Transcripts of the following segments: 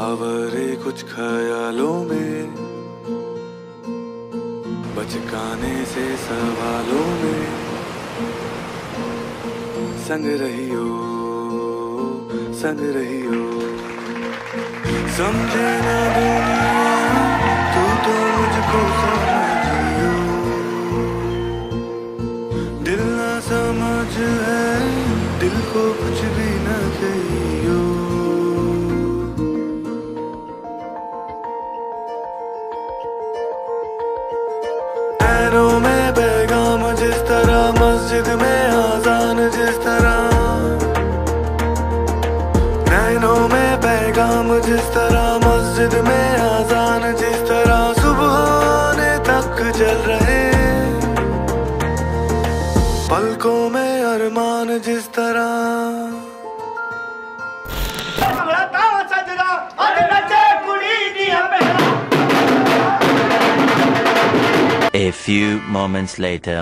आवारे कुछ ख्यालों में, बचकाने से सवालों में, संग रहियो समझे ना दुनिया तू तो मुझको समझियो, दिल ना समझ है दिल को कुछ भी न कहियो। पैरों में पैगाम जिस तरह, मस्जिद में आजान जिस तरह, नैनों में पैगाम जिस तरह, मस्जिद में आजान जिस तरह, सुबह होने तक चल रहे, पलकों में अरमान जिस तरह। A few moments later.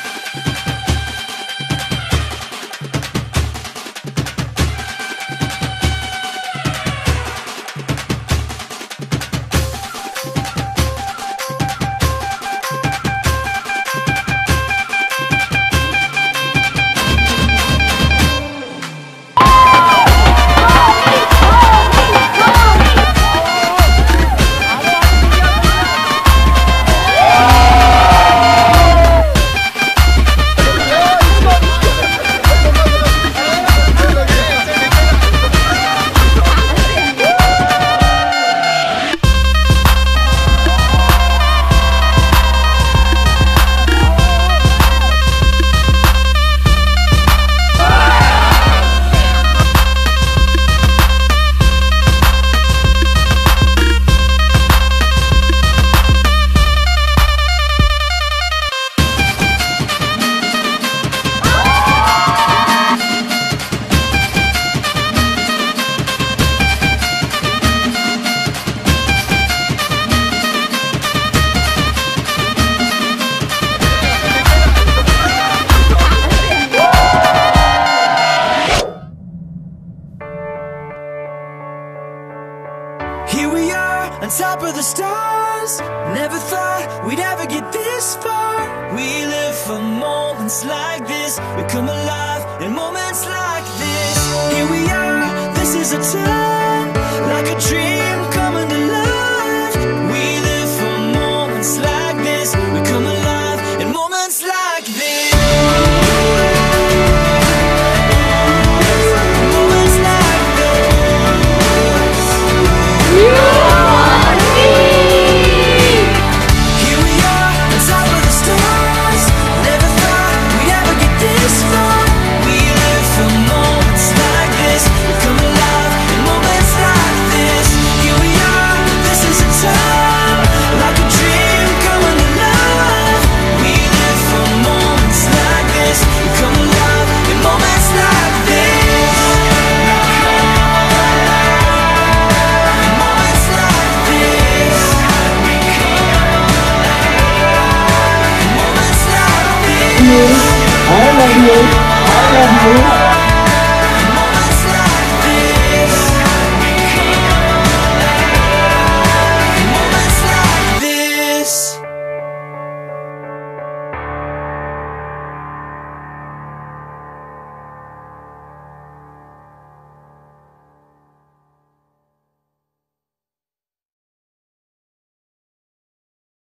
Here we are, on top of the stars. Never thought we'd ever get this far. We live for moments like this. We come alive in moments like this. Here we are, this is a time, like a dream coming to life. We live for moments like this. We come alive in moments like this. I love you.